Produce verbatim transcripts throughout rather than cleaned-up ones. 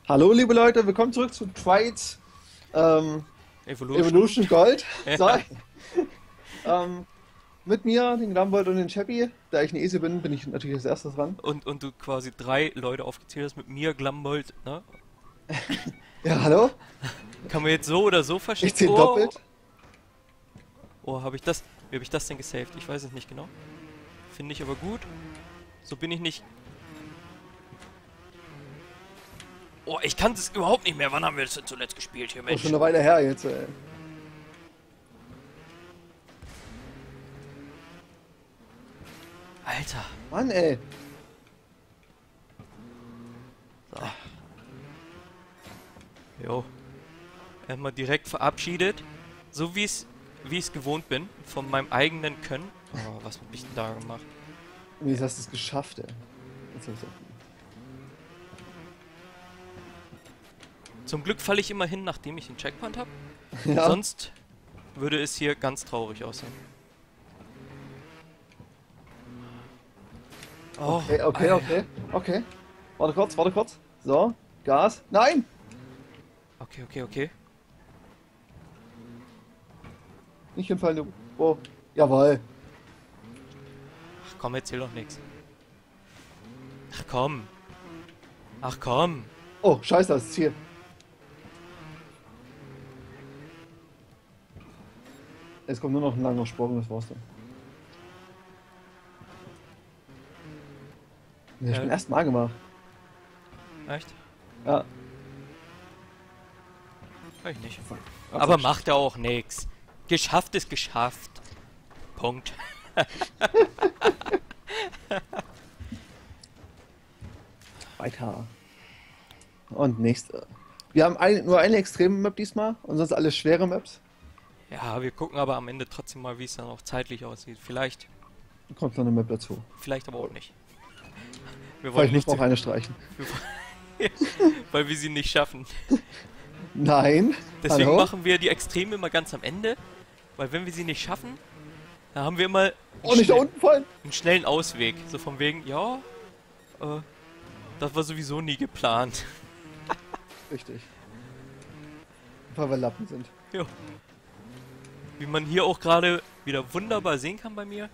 Hallo liebe Leute, willkommen zurück zu Trides ähm, Evolution. Evolution Gold. Ja. So. ähm, mit mir, den Glambold und den Chappy. Da ich ein Esel bin, bin ich natürlich als erstes dran. Und, und du quasi drei Leute aufgezählt hast mit mir, Glambold, ne? Ja, hallo? Kann man jetzt so oder so verstehen? Ich zähle Oh, doppelt. oh habe ich das, wie habe ich das denn gesaved? Ich weiß es nicht genau. Finde ich aber gut. So bin ich nicht... Oh, ich kann es überhaupt nicht mehr. Wann haben wir das denn zuletzt gespielt hier, Oh, Mensch? schon eine Weile her jetzt, ey. Alter. Mann, ey. So. Jo. Erstmal direkt verabschiedet. So wie es wie ich es gewohnt bin. Von meinem eigenen Können. Oh, was hab ich denn da gemacht? Wie hast du es geschafft, ey? Jetzt hab ich's auch- Zum Glück falle ich immer hin, nachdem ich den Checkpoint habe. Ja. Sonst würde es hier ganz traurig aussehen. Oh, Okay, okay, Alter. okay, okay. Warte kurz, warte kurz. So, Gas. Nein! Okay, okay, okay. Nicht hinfallen, du. Oh, jawohl. Ach komm, erzähl doch nichts. Ach komm. Ach komm. Oh, scheiße, das Ziel. Es kommt nur noch ein langer Sprung, das war's dann. Nee, ich Ja. bin erst mal gemacht. Echt? Ja. Weiß ich nicht. Ach, Aber so. macht ja auch nichts. Geschafft ist geschafft. Punkt. Weiter. Und nächste. Wir haben ein, nur eine extreme Map diesmal und sonst alles schwere Maps. Ja, wir gucken aber am Ende trotzdem mal, wie es dann auch zeitlich aussieht. Vielleicht, Dann kommt noch eine Map dazu. vielleicht aber auch nicht. Wir Vielleicht wollen muss nicht, man auch eine streichen. weil wir sie nicht schaffen. Nein. Deswegen Hallo? machen wir die Extreme immer ganz am Ende, weil wenn wir sie nicht schaffen, dann haben wir immer einen, Oh, nicht da schnell- unten fallen. einen schnellen Ausweg. So von wegen, ja, äh, das war sowieso nie geplant. Richtig. Weil wir Lappen sind. Jo. Wie man hier auch gerade wieder wunderbar sehen kann bei mir.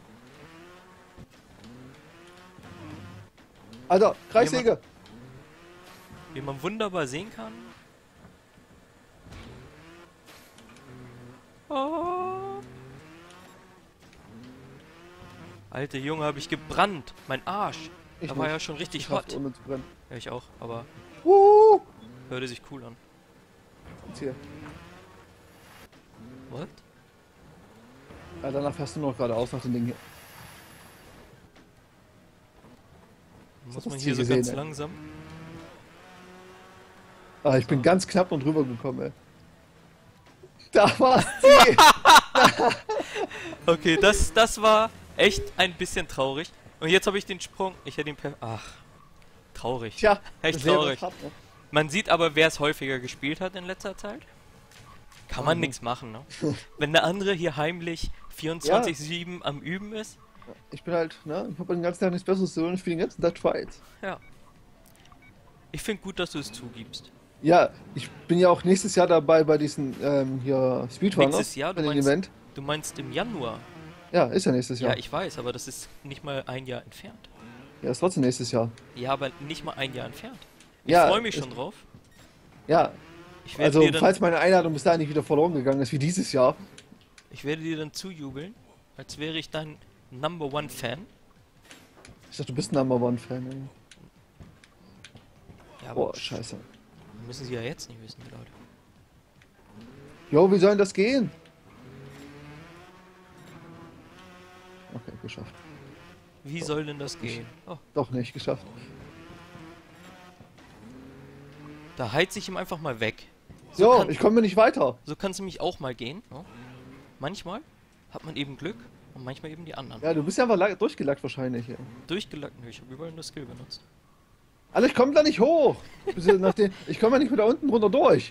Alter, Kreissäge. Wie man wunderbar sehen kann. Oh. Alter Junge, habe ich gebrannt. Mein Arsch. Ich Da war nicht. ja schon richtig Geschafft, hot. ohne zu brennen. Ja, ich auch, aber Uh, hörte sich cool an. jetzt hier. What? Ja, danach fährst du noch geradeaus nach dem Ding hier. Muss das man Ziel hier so gesehen, ganz ey. langsam. Ah, ich bin ganz knapp noch drüber gekommen, ey. Da war das Ziel. Okay, das, das war echt ein bisschen traurig. Und jetzt habe ich den Sprung. Ich hätte ihn per... Ach. Traurig. Tja, Echt das Leben traurig. ist hart, ne? Man sieht aber, wer es häufiger gespielt hat in letzter Zeit. Kann man Mhm. nichts machen, ne? Wenn der andere hier heimlich vierundzwanzig sieben am Üben ist. Ich bin halt, ne? Ich hab den ganzen Tag nichts Besseres zu tun. Ich spiele den ganzen Tag Trials. Ja. Ich finde gut, dass du es zugibst. Ja, ich bin ja auch nächstes Jahr dabei bei diesen ähm, hier Speedrunners. Nächstes Jahr? bei Du dem meinst, Event. du meinst im Januar? Ja, ist ja nächstes Ja, Jahr. ich weiß, aber das ist nicht mal ein Jahr entfernt. Ja, ist trotzdem nächstes Jahr. Ja, aber nicht mal ein Jahr entfernt. Ich Ja, freue mich ist- schon drauf. Ja, Ich werde, also dir dann, falls meine Einladung bis dahin nicht wieder verloren gegangen ist wie dieses Jahr. ich werde dir dann zujubeln, als wäre ich dein Number One Fan. Ich dachte, du bist ein Number One Fan. Ey. Ja, aber Boah, scheiße. müssen sie ja jetzt nicht wissen, die Leute. Jo, wie soll denn das gehen? Okay, geschafft. Wie soll denn das gehen? Oh, Doch nicht, geschafft. da heiz ich ihm einfach mal weg. So, kann- ich komme nicht weiter. So kann es nämlich auch mal gehen. Ne? Manchmal hat man eben Glück und manchmal eben die anderen. Ja, du bist ja einfach la- durchgelackt wahrscheinlich. Ey. Durchgelackt, nö, ich habe überall nur Skill benutzt. Alter, ich komme da nicht hoch. Bis nach den- ich komme ja nicht mit da unten runter durch.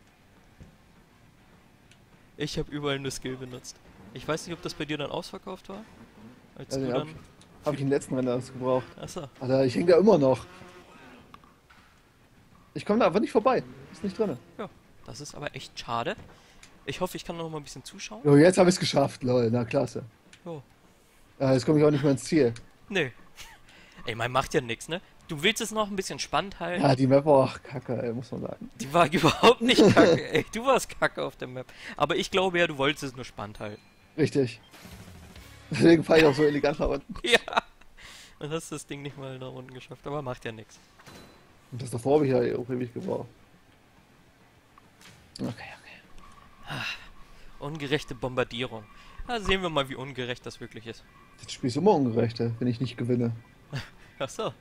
Ich habe überall nur Skill benutzt. Ich weiß nicht, ob das bei dir dann ausverkauft war. Als Ja, du den dann... hab, hab ich im letzten Rennen alles gebraucht. Achso. Alter, ich hänge da immer noch. Ich komme da einfach nicht vorbei. Ist nicht drin. Ja, das ist aber echt schade. Ich hoffe, ich kann noch mal ein bisschen zuschauen. Jo, jetzt habe ich es geschafft, lol. Na, klasse. Jo. Ja, jetzt komme ich auch nicht mehr ins Ziel. Nee. Ey, man macht ja nichts, ne? Du willst es noch ein bisschen spannend halten. Ja, die Map war auch kacke, ey, muss man sagen. Die war überhaupt nicht kacke, ey. Du warst kacke auf der Map. Aber ich glaube ja, du wolltest es nur spannend halten. Richtig. Deswegen fahre ich auch so elegant nach unten. Ja. Dann hast du das Ding nicht mal nach unten geschafft, aber macht ja nichts. Und das davor habe ich ja auch ewig gebraucht. Okay, okay. Ungerechte Bombardierung. Da sehen wir mal, wie ungerecht das wirklich ist. Das Spiel ist immer ungerecht, ey, wenn ich nicht gewinne. Ach so.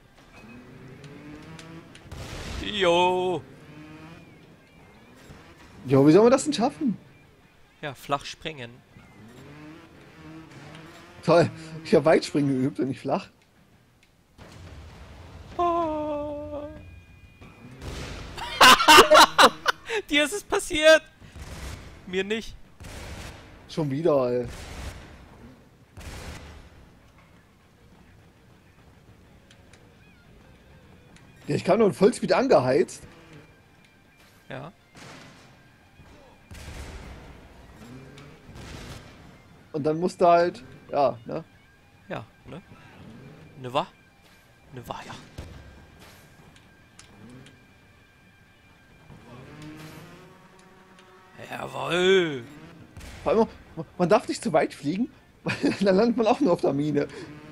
Jo. Jo, wie soll man das denn schaffen? Ja, flach springen. Toll. Ich habe Weitspringen geübt und nicht flach. Oh. Dir ist es passiert. Mir nicht. Schon wieder, ey. Ja, ich kam nur in Vollspeed angeheizt. Ja. Und dann musste halt, ja, ne? Ja, ne? Ne wa? Ne wa, ja. Jawohl. Vor allem, man darf nicht zu weit fliegen, weil dann landet man auch nur auf der Mine.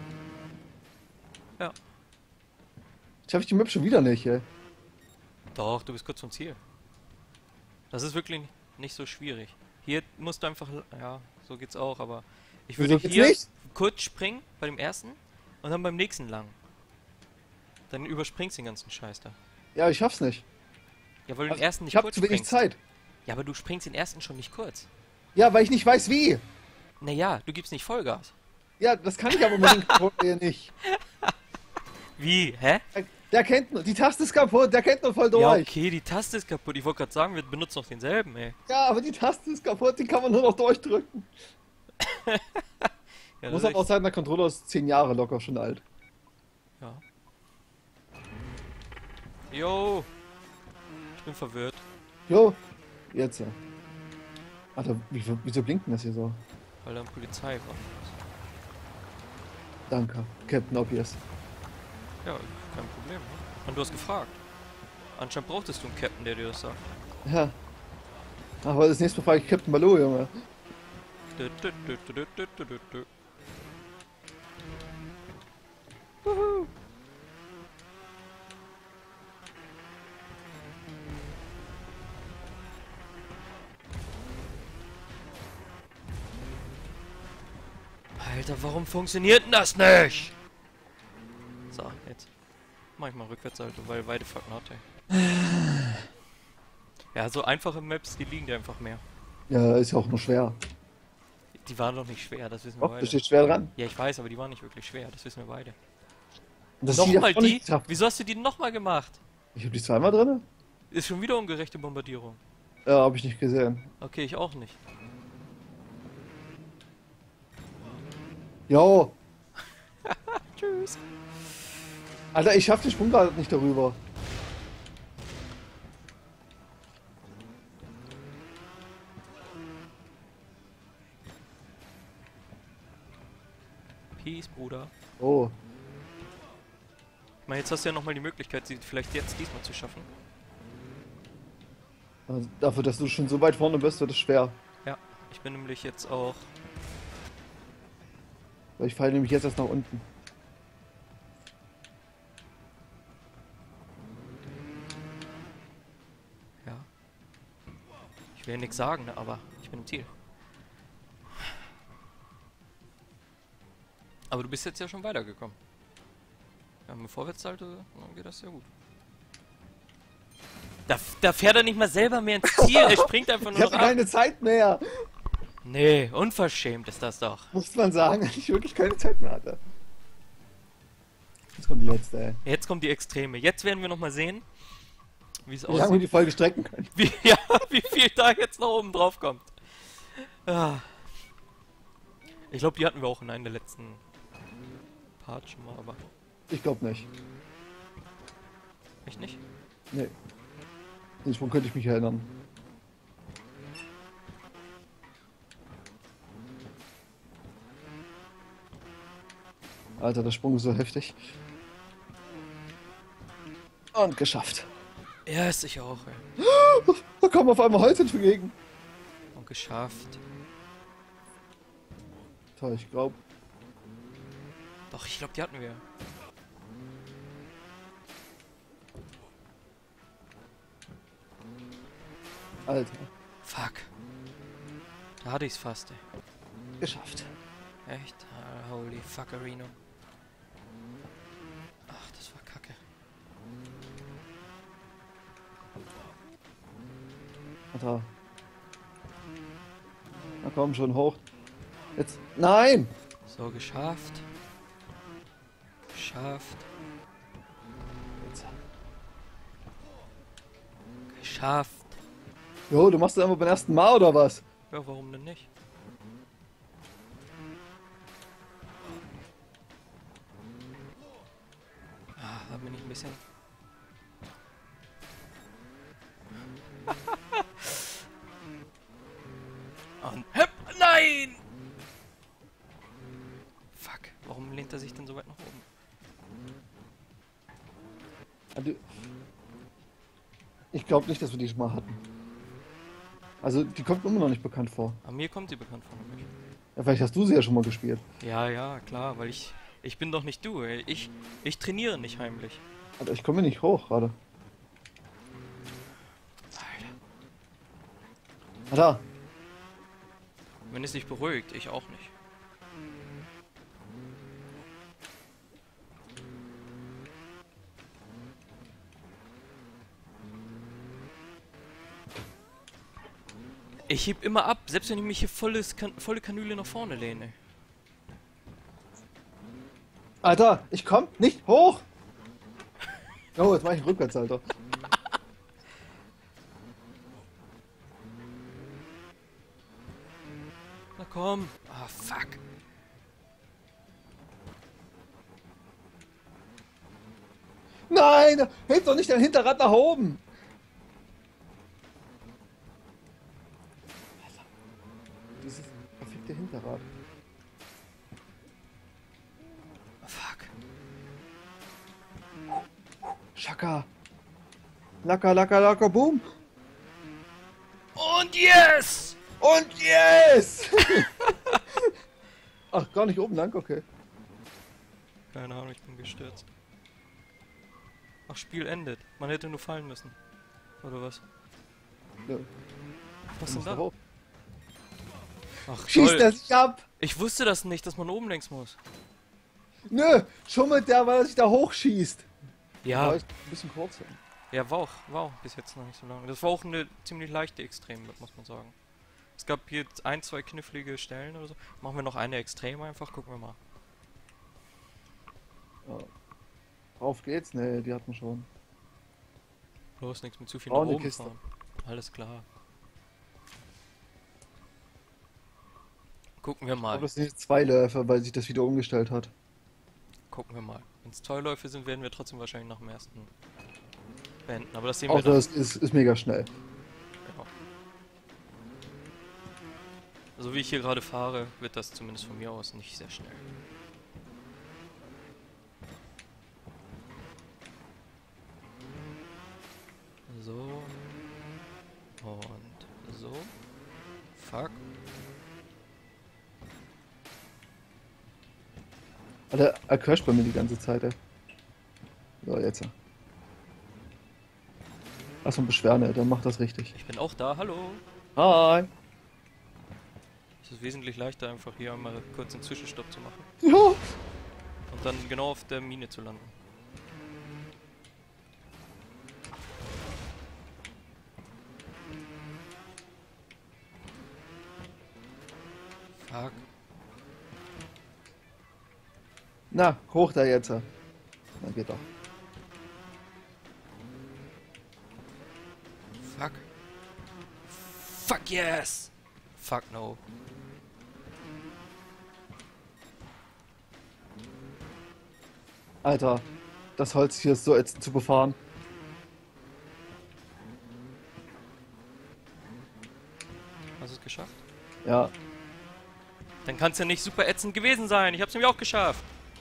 Ja. Schaffe ich die Map schon wieder nicht, ey. Doch, du bist kurz vom Ziel. Das ist wirklich nicht so schwierig. Hier musst du einfach... Ja, so geht's auch, aber... Ich würde Wieso geht's hier nicht? kurz springen bei dem ersten und dann beim nächsten lang. Dann überspringst du den ganzen Scheiß da. Ja, ich schaff's nicht. Ja, weil du den Also, ersten nicht ich habe kurz zu wenig springst. Zeit. Ja, aber du springst den ersten schon nicht kurz. Ja, weil ich nicht weiß wie. Naja, du gibst nicht Vollgas. Ja, das kann ich aber mit dem Controller nicht. Wie? Hä? Der kennt nur, die Taste ist kaputt, der kennt nur voll durch. Ja, okay, die Taste ist kaputt. Ich wollte gerade sagen, wir benutzen noch denselben, ey. Ja, aber die Taste ist kaputt, die kann man nur noch durchdrücken. Ja, Muss das aber auch ist sein, der Controller ist zehn Jahre locker schon alt. echt- Ja. Jo. Ich bin verwirrt. Jo, jetzt. ja. Alter, wie, wieso blinkt denn das hier so? Weil da eine Polizei war. Danke, Captain Obvious. Ja, kein Problem. Ne? Und du hast gefragt. Anscheinend brauchtest du einen Captain, der dir das sagt. Ja. Aber das nächste Mal frage ich Captain Baloo, Junge. Dü, dü, dü, dü, dü, dü, dü, dü. Alter, warum funktioniert denn das nicht? So, jetzt. Mach ich mal Rückwärtssalto, weil beide fuck not, ey. Ja, so einfache Maps, die liegen dir einfach mehr. Ja, ist ja auch nur schwer. Die waren doch nicht schwer, das wissen wir Doch, da beide. steht schwer dran. Ja, ich weiß, aber die waren nicht wirklich schwer, das wissen wir beide. Und das Nochmal ist die? Wieso hast du die nochmal gemacht? Ich hab die zweimal drin? Ist schon wieder ungerechte Bombardierung. Ja, hab ich nicht gesehen. Okay, ich auch nicht. Jo, Tschüss. Alter, ich schaff den Sprung gerade nicht darüber. Peace, Bruder. Oh. Ich meine, jetzt hast du ja nochmal die Möglichkeit, sie vielleicht jetzt diesmal zu schaffen. Also dafür, dass du schon so weit vorne bist, wird es schwer. Ja, ich bin nämlich jetzt auch... Weil ich falle nämlich jetzt erst nach unten. Ja. Ich will ja nichts sagen, ne, aber ich bin im Ziel. Aber du bist jetzt ja schon weitergekommen. Ja, mit Vorwärtssalto, dann geht das ja gut. Da, da fährt er nicht mal selber mehr ins Ziel, er springt einfach Ich nur noch hatte ab. keine Zeit mehr. Nee, unverschämt ist das doch. Muss man sagen, dass ich wirklich keine Zeit mehr hatte. Jetzt kommt die letzte, ey. Jetzt kommt die Extreme. Jetzt werden wir nochmal sehen, wie es Wie lange wir aussieht. die Folge strecken können. Wie, ja, wie viel da jetzt noch oben drauf kommt. Ah. Ich glaube, die hatten wir auch in einem der letzten Parts schon mal, aber Ich glaube nicht. echt nicht. Nee. Den Sprung könnte ich mich erinnern. Alter, der Sprung ist so heftig. Und geschafft. Ja, ist ich auch, ey. Da kommen auf einmal Holz entgegen. Und geschafft. Toll, ich glaube. Doch, ich glaube, die hatten wir. Alter, Fuck. Da hatte ich's fast, ey. geschafft. Echt? Ah, holy fuckerino. Ach, das war kacke. Alter. Na komm, schon hoch. Jetzt. Nein! So, geschafft. Geschafft. Jetzt. Geschafft. Jo, du machst das immer beim ersten Mal oder was? Ja, warum denn nicht? Ah, da bin ich ein bisschen... Und hüpp, nein! Fuck, warum lehnt er sich denn so weit nach oben? Also, ich glaube nicht, dass wir die schon mal hatten. Also, die kommt mir immer noch nicht bekannt vor. Aber mir kommt sie bekannt vor, nämlich. Ja, vielleicht hast du sie ja schon mal gespielt. Ja, ja, klar, weil ich... Ich bin doch nicht du, ey. Ich, ich trainiere nicht heimlich. Alter, ich komme nicht hoch gerade. Alter. Alter, Wenn es sich beruhigt, ich auch nicht. Ich heb immer ab, selbst wenn ich mich hier volles kan volle Kanüle nach vorne lehne. Alter, ich komm nicht hoch! Oh, jetzt mach ich rückwärts, Alter. Na komm. Ah, fuck. Nein! Hebt doch nicht dein Hinterrad nach oben! Alter, dieses perfekte Hinterrad. Fuck. Schaka! Lacker, lacker, lacker, boom! Und yes! Und yes! Ach, gar nicht oben lang, okay. Keine Ahnung, ich bin gestürzt. Ach, Spiel endet. Man hätte nur fallen müssen. Oder was? Ja, Was denn muss da? doch hoch. Ach, Schießt toll. er sich ab! Ich wusste das nicht, dass man oben längs muss. Nö, schummelt der, weil er sich da hochschießt. Ja, Aber ich ein bisschen kurz. ja, war auch, war auch bis jetzt noch nicht so lange. Das war auch eine ziemlich leichte Extrem, muss man sagen. Es gab hier ein, zwei knifflige Stellen oder so. Machen wir noch eine Extrem einfach, gucken wir mal. Ja. Auf geht's? Ne, die hatten schon. Bloß nichts mit zu viel Oh, nach eine oben Kiste. fahren. Alles klar. Gucken wir mal. Aber das sind jetzt zwei Läufe, weil sich das wieder umgestellt hat. Gucken wir mal. Wenn es zwei Läufe sind, werden wir trotzdem wahrscheinlich nach dem ersten beenden. Aber das sehen Auch wir dann. das ist, ist mega schnell. Genau. So wie ich hier gerade fahre, wird das zumindest von mir aus nicht sehr schnell. So. Und so. Fuck. Alter, er crasht bei mir die ganze Zeit, ey. So, jetzt. Lass mal beschweren, ey, dann macht das richtig. Ich bin auch da, hallo. Hi! Es ist wesentlich leichter, einfach hier einmal kurz einen Zwischenstopp zu machen. Ja! Und dann genau auf der Mine zu landen. Fuck. Na, hoch da jetzt. Na, geht doch. Fuck. Fuck yes! Fuck no. Alter, das Holz hier ist so ätzend zu befahren. Hast du es geschafft? Ja. Dann kann es ja nicht super ätzend gewesen sein. Ich hab's nämlich auch geschafft.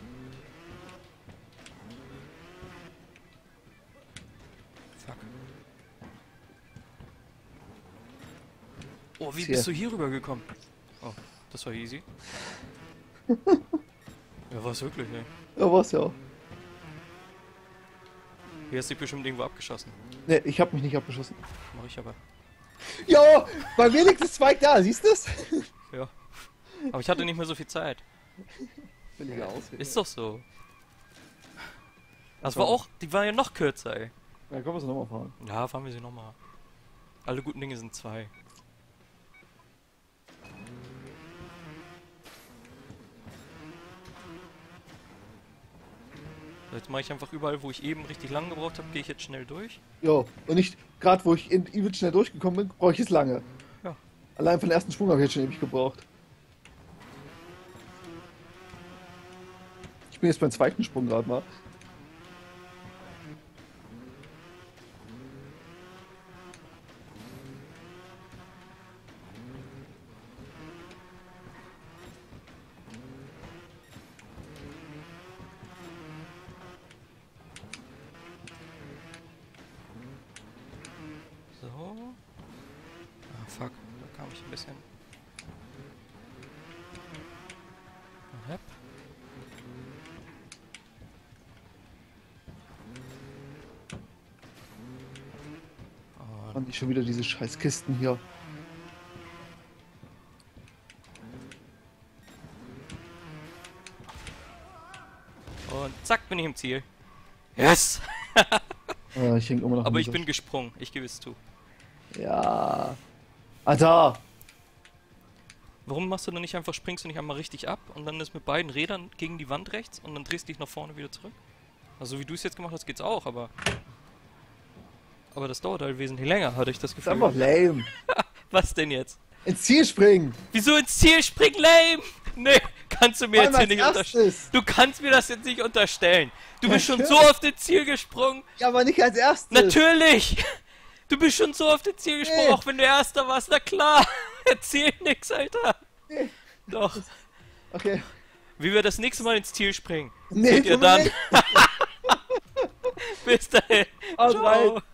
Fuck. Oh, wie Hier. bist du hier rüber gekommen? Oh, das war easy. Ja, war's wirklich, ne? Ja, war's ja. Hier hast du dich bestimmt irgendwo abgeschossen. Ne, ich hab mich nicht abgeschossen. Mach ich aber. Jo, bei mir liegt das Zweig da, siehst du's? Ja. Aber ich hatte nicht mehr so viel Zeit. Billige Ausrede. Ist doch so. Das war auch, die war ja noch kürzer, ey. Ja, komm, wir es nochmal fahren. Ja, fahren wir sie nochmal. Alle guten Dinge sind zwei. Jetzt mache ich einfach überall, wo ich eben richtig lang gebraucht habe, gehe ich jetzt schnell durch. Jo, und nicht gerade, wo ich in übel schnell durchgekommen bin, brauche ich es lange. Ja. Allein für den ersten Sprung habe ich jetzt schon ewig gebraucht. Ich bin jetzt beim zweiten Sprung gerade mal. So. Ah, fuck. Da kam ich ein bisschen. Hep. Oh, Und ich schon wieder diese scheiß Kisten hier. und zack, bin ich im Ziel. Yes! Äh, ich häng immer noch. Aber am ich bin Griff. gesprungen, ich gebe es zu. Ja. Alter! Warum machst du dann nicht einfach, springst du nicht einmal richtig ab und dann ist mit beiden Rädern gegen die Wand rechts und dann drehst dich nach vorne wieder zurück? Also wie du es jetzt gemacht hast, geht's auch, aber... Aber das dauert halt wesentlich länger, hatte ich das Das ist Gefühl. einfach lame. Was denn jetzt? Ins Ziel springen! Wieso ins Ziel springen, lame? Nee, kannst du mir Vor jetzt allem hier nicht als unterstellen. erstes. Du kannst mir das jetzt nicht unterstellen. Du bist schon so Natürlich. auf den Ziel gesprungen. Ja, aber nicht als erstes! Natürlich! Du bist schon so auf den Ziel gesprungen, Nee. auch wenn du Erster warst. Na klar! Erzähl nix, Alter! Nee. Doch. Okay. Wie wir das nächste Mal ins Ziel springen. Nee, Seht ihr tun wir dann. nicht. Bis dahin. Haut Ciao. rein.